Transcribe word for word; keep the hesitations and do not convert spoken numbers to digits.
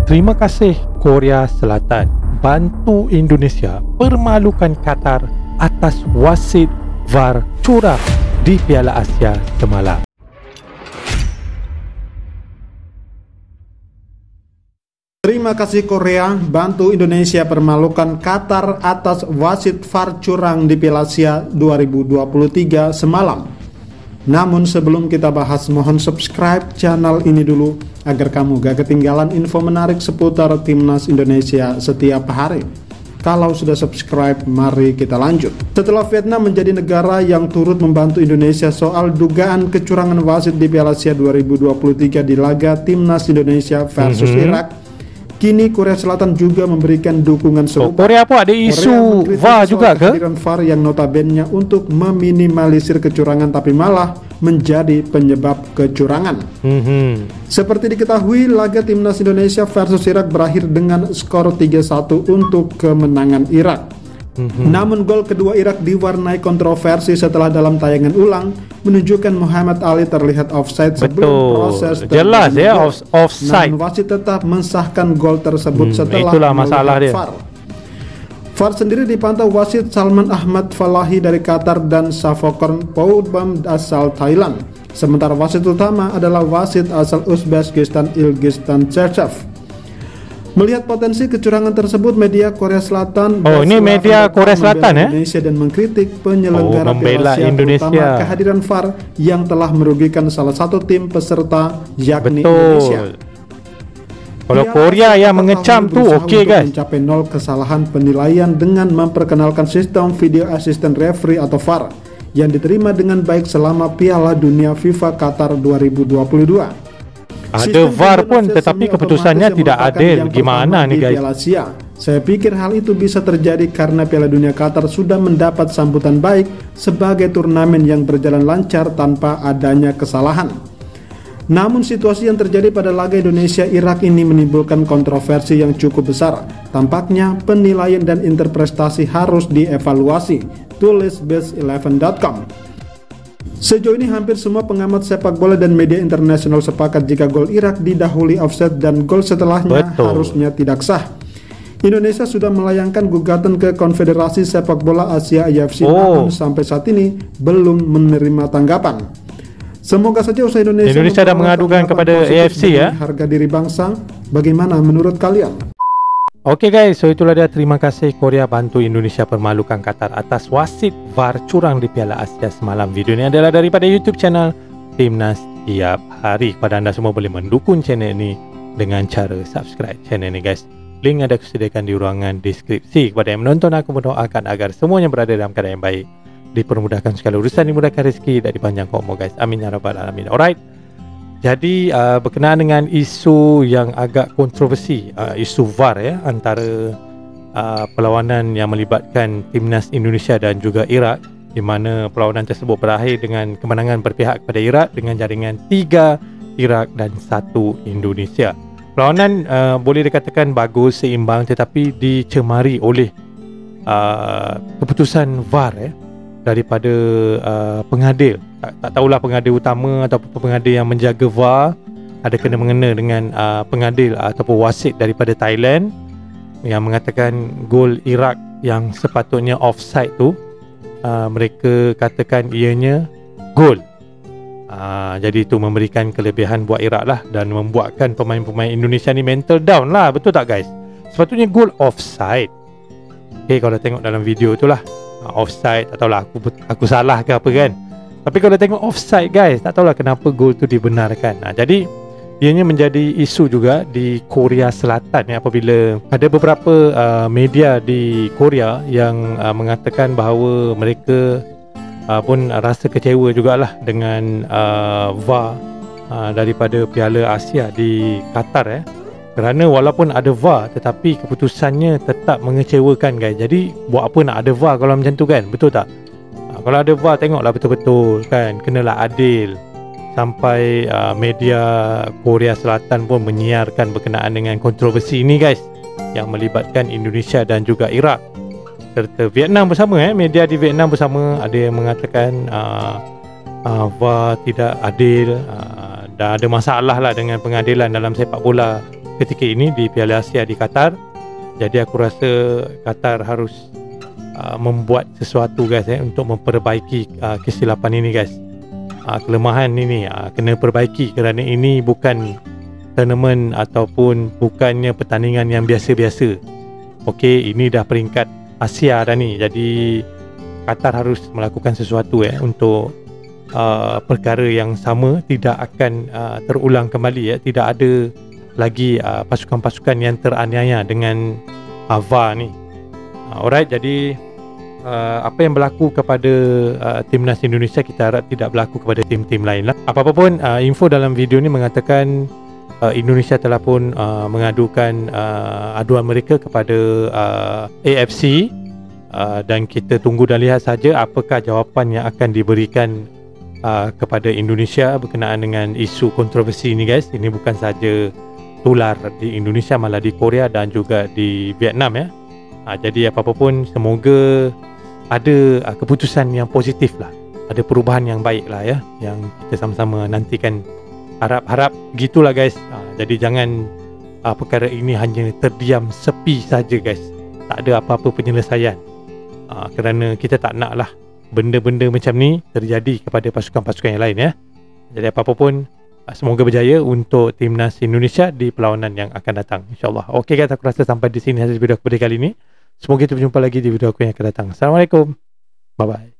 Terima kasih Korea Selatan bantu Indonesia permalukan Qatar atas wasit V A R curang di Piala Asia semalam. Terima kasih Korea bantu Indonesia permalukan Qatar atas wasit V A R curang di Piala Asia dua ribu dua puluh tiga semalam. Namun sebelum kita bahas, mohon subscribe channel ini dulu agar kamu gak ketinggalan info menarik seputar Timnas Indonesia setiap hari. Kalau sudah subscribe, mari kita lanjut. Setelah Vietnam menjadi negara yang turut membantu Indonesia soal dugaan kecurangan wasit di Piala Asia dua ribu dua puluh tiga di laga Timnas Indonesia versus mm-hmm. Irak, kini Korea Selatan juga memberikan dukungan serupa. Oh, Korea apa ada isu V A R juga ke? Kehadiran V A R yang notabene untuk meminimalisir kecurangan tapi malah menjadi penyebab kecurangan. Mm-hmm. Seperti diketahui, laga Timnas Indonesia versus Irak berakhir dengan skor tiga satu untuk kemenangan Irak. Mm-hmm. Namun gol kedua Irak diwarnai kontroversi setelah dalam tayangan ulang menunjukkan Muhammad Ali terlihat offside sebelum Betul. proses jelas ya off offside. Namun wasit tetap mensahkan gol tersebut hmm, setelah itulah masalah dia. V A R. V A R sendiri dipantau wasit Salman Ahmad Falahi dari Qatar dan Savokorn Poudbam asal Thailand. Sementara wasit utama adalah wasit asal Uzbekistan Ilgistan Cherchev. Melihat potensi kecurangan tersebut, media Korea Selatan Oh, ini media Korea Selatan ya? Indonesia dan mengkritik penyelenggara oh, Piala Asia, Indonesia. terutama kehadiran V A R yang telah merugikan salah satu tim peserta yakni Betul. Indonesia. Kalau Korea yang mengecam tuh oke okay, guys. Mencapai nol kesalahan penilaian dengan memperkenalkan sistem video assistant referee atau V A R yang diterima dengan baik selama Piala Dunia FIFA Qatar dua ribu dua puluh dua. Ada V A R pun tetapi keputusannya tidak adil. Gimana nih guys? Piala Asia. Saya pikir hal itu bisa terjadi karena Piala Dunia Qatar sudah mendapat sambutan baik sebagai turnamen yang berjalan lancar tanpa adanya kesalahan. Namun situasi yang terjadi pada laga Indonesia-Irak ini menimbulkan kontroversi yang cukup besar. Tampaknya penilaian dan interpretasi harus dievaluasi, tulis best eleven dot com. Sejauh ini hampir semua pengamat sepak bola dan media internasional sepakat jika gol Irak didahului offside dan gol setelahnya Betul. harusnya tidak sah. Indonesia sudah melayangkan gugatan ke Konfederasi Sepak Bola Asia I F C, oh. namun sampai saat ini belum menerima tanggapan. Semoga saja usaha Indonesia, Indonesia sudah mengadukan kepada A F C ya. Harga diri bangsa, bagaimana menurut kalian? Oke okay guys, so itulah dia. Terima kasih Korea bantu Indonesia permalukan Qatar atas wasit V A R curang di Piala Asia semalam. Video ini adalah daripada YouTube channel Timnas Tiap Hari. Kepada anda semua boleh mendukung channel ini dengan cara subscribe channel ini guys. Link ada disediakan di ruangan deskripsi. Kepada yang menonton, aku mendoakan agar semuanya berada dalam keadaan yang baik, dipermudahkan segala urusan, dimudahkan rezeki dan dipanjang umur guys. Amin ya rabbal alamin. Alright. Jadi uh, berkenaan dengan isu yang agak kontroversi, uh, isu V A R ya, antara uh, perlawanan yang melibatkan Timnas Indonesia dan juga Iraq, di mana perlawanan tersebut berakhir dengan kemenangan berpihak kepada Iraq dengan jaringan tiga Iraq dan satu Indonesia. Perlawanan uh, boleh dikatakan bagus, seimbang, tetapi dicemari oleh uh, keputusan V A R ya, daripada uh, pengadil. Tak, tak tahulah pengadil utama atau pengadil yang menjaga V A R ada kena-mengena dengan uh, pengadil ataupun wasit daripada Thailand yang mengatakan gol Iraq yang sepatutnya offside tu uh, mereka katakan ianya gol. Uh, jadi itu memberikan kelebihan buat Iraq lah dan membuatkan pemain-pemain Indonesia ni mental down lah. Betul tak guys? Sepatutnya gol offside. Okay, kalau tengok dalam video tu lah offside, tak tahulah aku aku salah ke apa kan. Tapi kalau tengok offside guys, tak tahulah kenapa gol tu dibenarkan. Nah, jadi ianya menjadi isu juga di Korea Selatan ya, apabila ada beberapa uh, media di Korea yang uh, mengatakan bahawa mereka uh, pun rasa kecewa jugalah dengan uh, V A R uh, daripada Piala Asia di Qatar ya. Kerana walaupun ada V A R tetapi keputusannya tetap mengecewakan guys. Jadi buat apa nak ada V A R kalau macam tu kan? Betul tak? Ha, kalau ada V A R tengoklah betul-betul kan, kenalah adil. Sampai uh, media Korea Selatan pun menyiarkan berkenaan dengan kontroversi ini guys, yang melibatkan Indonesia dan juga Iraq serta Vietnam bersama eh. Media di Vietnam bersama ada yang mengatakan uh, uh, V A R tidak adil, uh, dan ada masalah lah dengan pengadilan dalam sepak bola ketika ini di Piala Asia di Qatar. Jadi aku rasa Qatar harus uh, membuat sesuatu guys eh, untuk memperbaiki uh, kesilapan ini guys. Uh, kelemahan ini uh, kena perbaiki kerana ini bukan tournament ataupun bukannya pertandingan yang biasa-biasa. Okey, ini dah peringkat Asia dah ni. Jadi Qatar harus melakukan sesuatu eh untuk uh, perkara yang sama tidak akan uh, terulang kembali eh. Tidak ada lagi uh, pasukan-pasukan yang teraniaya dengan uh, V A R ni. Uh, alright, jadi uh, apa yang berlaku kepada uh, timnas Indonesia kita harap tidak berlaku kepada tim-tim lain lah. Apa-apa pun uh, info dalam video ni mengatakan uh, Indonesia telah pun uh, mengadukan uh, aduan mereka kepada uh, A F C. Uh, dan kita tunggu dan lihat saja apakah jawapan yang akan diberikan uh, kepada Indonesia berkenaan dengan isu kontroversi ini guys. Ini bukan saja tular di Indonesia, malah di Korea dan juga di Vietnam ya. Uh, jadi apa-apa pun semoga ada uh, keputusan yang positif lah, ada perubahan yang baik lah ya, yang kita sama-sama nantikan. Harap-harap gitulah guys. Uh, jadi jangan uh, perkara ini hanya terdiam sepi saja guys, tak ada apa-apa penyelesaian. Uh, kerana kita tak nak lah benda-benda macam ni terjadi kepada pasukan-pasukan yang lain ya. Jadi apa-apa pun uh, semoga berjaya untuk timnas Indonesia di perlawanan yang akan datang, insyaAllah. Okey guys, aku rasa sampai di sini hasil video aku pada kali ini. Semoga kita berjumpa lagi di video aku yang akan datang. Assalamualaikum, bye bye.